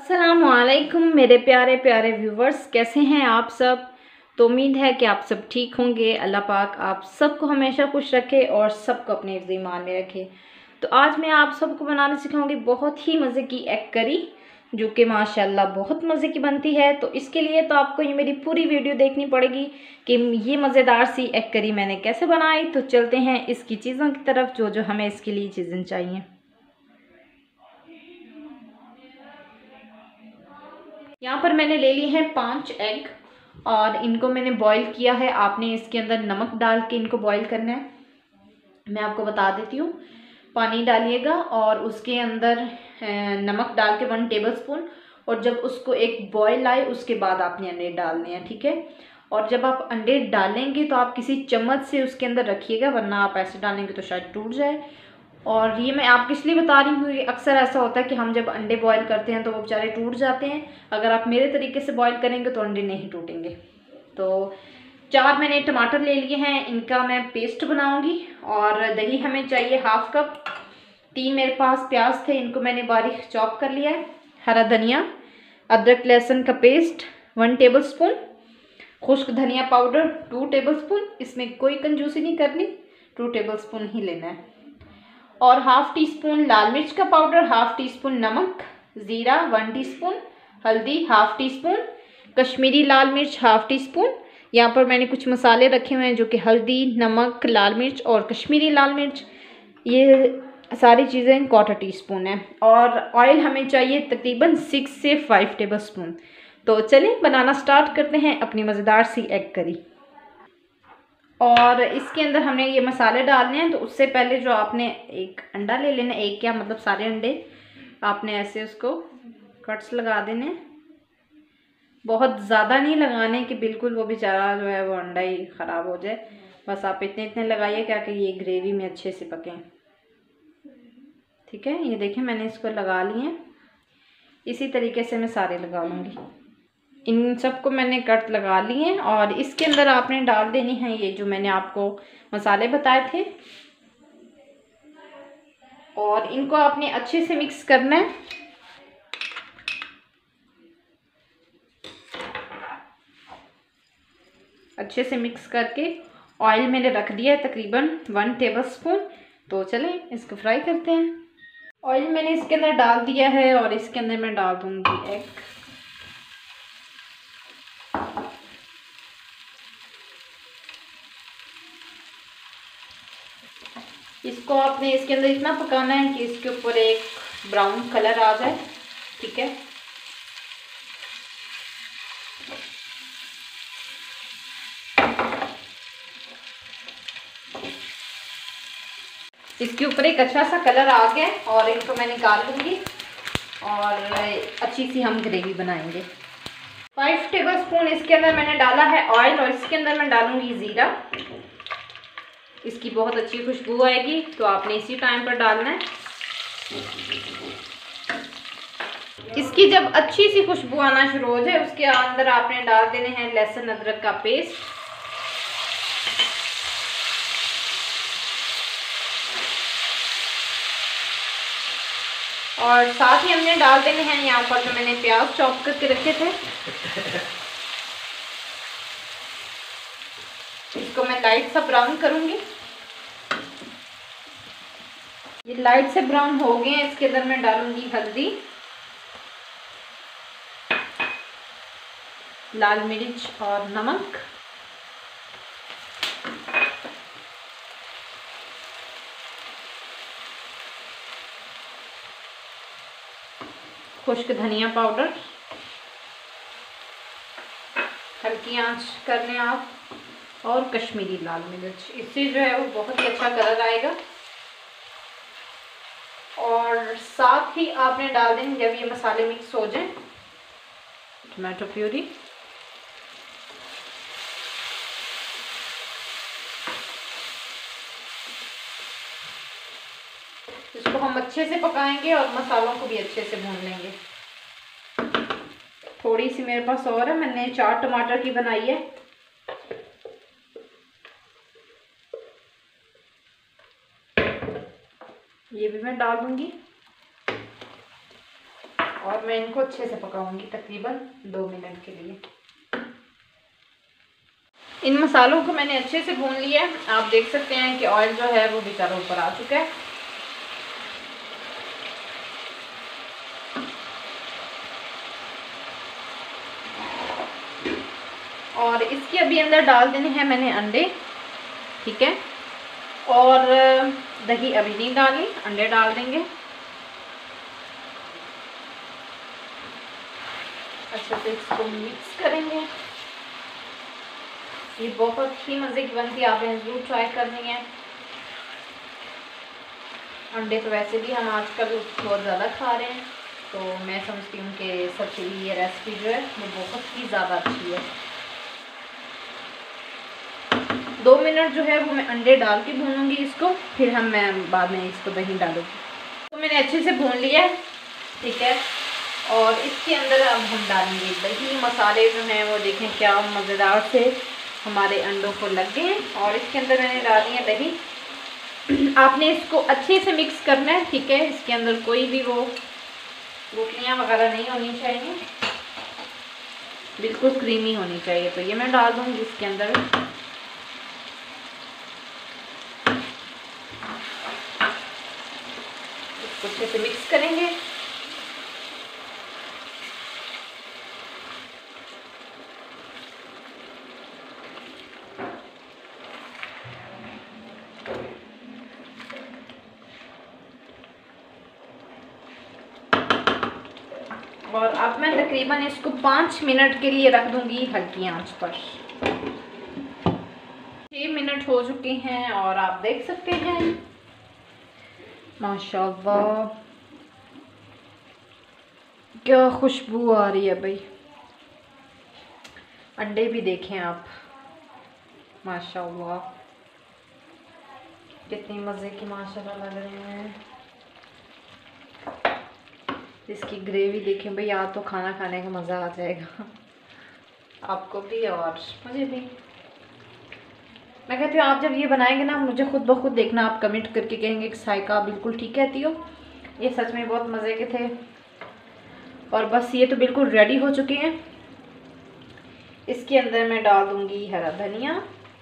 अस्सलामुअलैकुम मेरे प्यारे प्यारे व्यूवर्स, कैसे हैं आप सब। तो उम्मीद है कि आप सब ठीक होंगे। अल्लाह पाक आप सबको हमेशा खुश रखे और सबको अपने हिफ्ज़ ईमान में रखे। तो आज मैं आप सबको बनाना सिखाऊंगी बहुत ही मज़े की एग करी, जो कि माशाल्लाह बहुत मज़े की बनती है। तो इसके लिए तो आपको ये मेरी पूरी वीडियो देखनी पड़ेगी कि ये मज़ेदार सी एग करी मैंने कैसे बनाई। तो चलते हैं इसकी चीज़ों की तरफ, जो जो हमें इसके लिए चीज़ें चाहिए। यहाँ पर मैंने ले लिए हैं 5 एग और इनको मैंने बॉईल किया है। आपने इसके अंदर नमक डाल के इनको बॉईल करना है। मैं आपको बता देती हूँ। पानी डालिएगा और उसके अंदर नमक डाल के 1 टेबलस्पून, और जब उसको एक बॉईल आए उसके बाद आपने अंडे डालने हैं, ठीक है। और जब आप अंडे डालेंगे तो आप किसी चम्मच से उसके अंदर रखिएगा, वरना आप ऐसे डालेंगे तो शायद टूट जाए। और ये मैं आपको इसलिए बता रही हूँ कि अक्सर ऐसा होता है कि हम जब अंडे बॉईल करते हैं तो वो बेचारे टूट जाते हैं। अगर आप मेरे तरीके से बॉईल करेंगे तो अंडे नहीं टूटेंगे। तो 4 मैंने टमाटर ले लिए हैं, इनका मैं पेस्ट बनाऊंगी। और दही हमें चाहिए 1/2 कप। 3 मेरे पास प्याज थे, इनको मैंने बारीक चॉप कर लिया है। हरा धनिया, अदरक लहसुन का पेस्ट 1 टेबलस्पून, खुश्क धनिया पाउडर 2 टेबलस्पून। इसमें कोई कंजूसी नहीं करनी, 2 टेबलस्पून ही लेना है। और 1/2 टीस्पून लाल मिर्च का पाउडर, 1/2 टीस्पून नमक, ज़ीरा 1 टीस्पून, हल्दी 1/2 टीस्पून, कश्मीरी लाल मिर्च 1/2 टीस्पून। यहाँ पर मैंने कुछ मसाले रखे हुए हैं जो कि हल्दी, नमक, लाल मिर्च और कश्मीरी लाल मिर्च, ये सारी चीज़ें 1/4 टीस्पून है। और ऑयल हमें चाहिए तकरीबन 6 से 5 टेबलस्पून। तो चलिए बनाना स्टार्ट करते हैं अपनी मज़ेदार सी एग करी। और इसके अंदर हमने ये मसाले डालने हैं। तो उससे पहले जो आपने एक अंडा ले लेना, एक क्या मतलब सारे अंडे आपने ऐसे उसको कट्स लगा देने। बहुत ज़्यादा नहीं लगाने कि बिल्कुल वो बेचारा जो है वो अंडा ही ख़राब हो जाए। बस आप इतने इतने लगाइए क्या कि ये ग्रेवी में अच्छे से पकें, ठीक है। ये देखें मैंने इसको लगा लिए हैं। इसी तरीके से मैं सारे लगा लूँगी। इन सबको मैंने कट लगा लिए हैं और इसके अंदर आपने डाल देनी है ये जो मैंने आपको मसाले बताए थे, और इनको आपने अच्छे से मिक्स करना है। अच्छे से मिक्स करके ऑयल मैंने रख दिया है तकरीबन 1 टेबलस्पून। तो चलें इसको फ्राई करते हैं। ऑयल मैंने इसके अंदर डाल दिया है और इसके अंदर मैं डाल दूंगी एग। इसको आपने इसके अंदर इतना पकाना है कि इसके ऊपर एक ब्राउन कलर आ जाए, ठीक है। इसके ऊपर एक अच्छा सा कलर आ गया और इनको मैं निकाल लूँगी और अच्छी सी हम ग्रेवी बनाएंगे। 5 टेबलस्पून इसके अंदर मैंने डाला है ऑयल, और इसके अंदर मैं डालूंगी ज़ीरा। इसकी बहुत अच्छी खुशबू आएगी, तो आपने इसी टाइम पर डालना है। इसकी जब अच्छी सी खुशबू आना शुरू हो जाए उसके अंदर आपने डाल देने हैं लहसुन अदरक का पेस्ट। और साथ ही हमने डाल देने हैं यहाँ पर जो मैंने प्याज चॉप करके रखे थे। इसको मैं लाइट सा ब्राउन करूंगी। ये लाइट से ब्राउन हो गए हैं। इसके अंदर मैं डालूंगी हल्दी, लाल मिर्च और नमक। खुश्क धनिया पाउडर, हल्की आंच करने आप, और कश्मीरी लाल मिर्च। इससे जो है वो बहुत ही अच्छा कलर आएगा। और साथ ही आपने डाल देंगे जब ये मसाले मिक्स हो जाएं टमाटो प्यूरी। इसको हम अच्छे से पकाएंगे और मसालों को भी अच्छे से भून लेंगे। थोड़ी सी मेरे पास और है, मैंने 4 टमाटर की बनाई है। ये भी मैं डाल दूंगी। और मैं इनको अच्छे से पकाऊंगी तकरीबन 2 मिनट के लिए। इन मसालों को मैंने अच्छे से भून लिया है। आप देख सकते हैं कि ऑयल जो है वो बेचारा ऊपर आ चुका है। और इसके अभी अंदर डाल देने हैं मैंने अंडे, ठीक है। और दही अभी नहीं डाली, अंडे डाल देंगे। अच्छे से इसको मिक्स करेंगे। ये बहुत ही मज़े की बनती है, आप जरूर ट्राई करनी है। अंडे तो वैसे भी हम आजकल बहुत ज़्यादा खा रहे हैं, तो मैं समझती हूँ कि सबके लिए ये रेसिपी जो है वो बहुत ही ज़्यादा अच्छी है। 2 मिनट जो है वो मैं अंडे डाल के भूनूंगी इसको, फिर मैं बाद में इसको दही डालूंगी। तो मैंने अच्छे से भून लिया है, ठीक है। और इसके अंदर अब हम डालेंगे दही। मसाले जो हैं वो देखें क्या मज़ेदार से हमारे अंडों को लग गए हैं। और इसके अंदर मैंने डाली है दही। आपने इसको अच्छे से मिक्स करना है, ठीक है। इसके अंदर कोई भी वो गुठलियाँ वगैरह नहीं होनी चाहिए, बिल्कुल क्रीमी होनी चाहिए। तो ये मैं डाल दूँगी इसके अंदर। इसको अच्छे से मिक्स करेंगे। और अब मैं तकरीबन इसको 5 मिनट के लिए रख दूंगी हल्की आंच पर। 6 मिनट हो चुके हैं और आप देख सकते हैं माशाल्लाह क्या खुशबू आ रही है भाई। अंडे भी देखें आप, माशाल्लाह कितनी मज़े की माशाल्लाह लग रहे हैं। इसकी ग्रेवी देखें भाई, आज तो खाना खाने का मज़ा आ जाएगा आपको भी और मुझे भी। मैं कहती हूँ आप जब ये बनाएंगे ना, मुझे खुद ब खुद देखना, आप कमेंट करके कहेंगे कि साइका बिल्कुल ठीक कहती हो। ये सच में बहुत मज़े के थे। और बस ये तो बिल्कुल रेडी हो चुके हैं। इसके अंदर मैं डाल दूँगी हरा धनिया।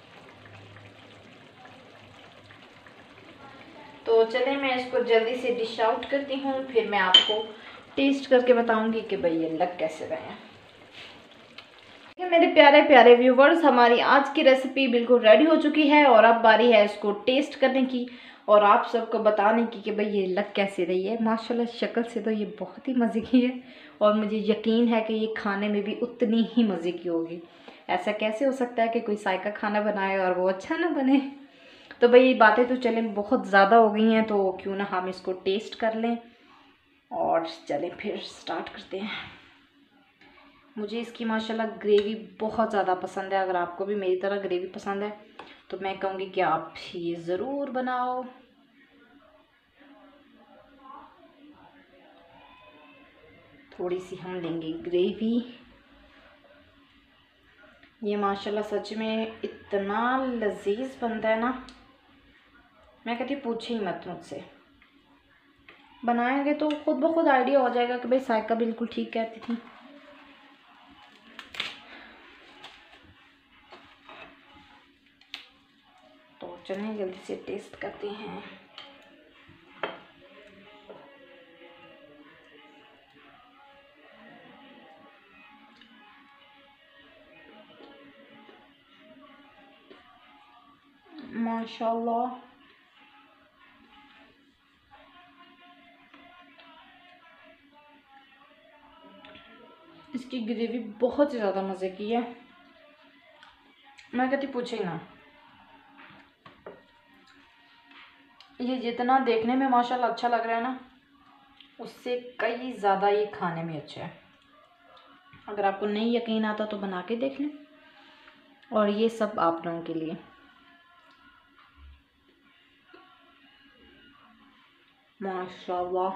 तो चलें मैं इसको जल्दी से डिश आउट करती हूँ, फिर मैं आपको टेस्ट करके बताऊंगी कि भाई ये लग कैसे रहे हैं। मेरे प्यारे प्यारे व्यूवर्स, हमारी आज की रेसिपी बिल्कुल रेडी हो चुकी है और अब बारी है इसको टेस्ट करने की और आप सबको बताने की कि भाई ये लग कैसे रही है। माशाल्लाह शक्ल से तो ये बहुत ही मज़े की है और मुझे यकीन है कि ये खाने में भी उतनी ही मज़े की होगी। ऐसा कैसे हो सकता है कि कोई साइका खाना बनाए और वो अच्छा ना बने। तो भाई बातें तो चलें बहुत ज़्यादा हो गई हैं, तो क्यों ना हम इसको टेस्ट कर लें और चलें फिर स्टार्ट करते हैं। मुझे इसकी माशाल्लाह ग्रेवी बहुत ज़्यादा पसंद है। अगर आपको भी मेरी तरह ग्रेवी पसंद है तो मैं कहूँगी कि आप ये ज़रूर बनाओ। थोड़ी सी हम लेंगे ग्रेवी। ये माशाल्लाह सच में इतना लजीज बनता है ना, मैं कहती हूँ पूछे ही मत मुझसे। बनाएंगे तो खुद ब खुद आइडिया हो जाएगा कि भाई साइका बिल्कुल ठीक कहती थी। तो चलिए जल्दी से टेस्ट करते हैं। माशाल्लाह इसकी ग्रेवी बहुत ही ज़्यादा मज़े की है। मैं कहती पूछे ना, ये जितना देखने में माशाल्लाह अच्छा लग रहा है ना, उससे कई ज़्यादा ये खाने में अच्छा है। अगर आपको नहीं यकीन आता तो बना के देख लें। और ये सब आप लोगों के लिए। माशाल्लाह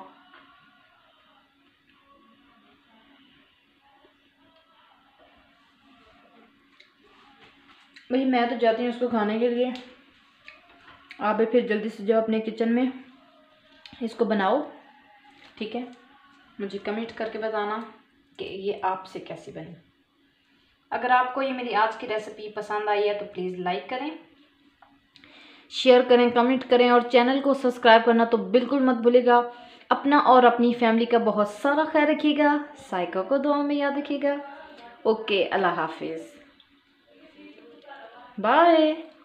भाई मैं तो जाती हूँ इसको खाने के लिए। आप भी फिर जल्दी से जाओ अपने किचन में, इसको बनाओ, ठीक है। मुझे कमेंट करके बताना कि ये आपसे कैसी बनी। अगर आपको ये मेरी आज की रेसिपी पसंद आई है तो प्लीज़ लाइक करें, शेयर करें, कमेंट करें और चैनल को सब्सक्राइब करना तो बिल्कुल मत भूलिएगा। अपना और अपनी फैमिली का बहुत सारा ख्याल रखिएगा। साइका को दुआ में याद रखिएगा। ओके, अल्लाह हाफिज़, बाय।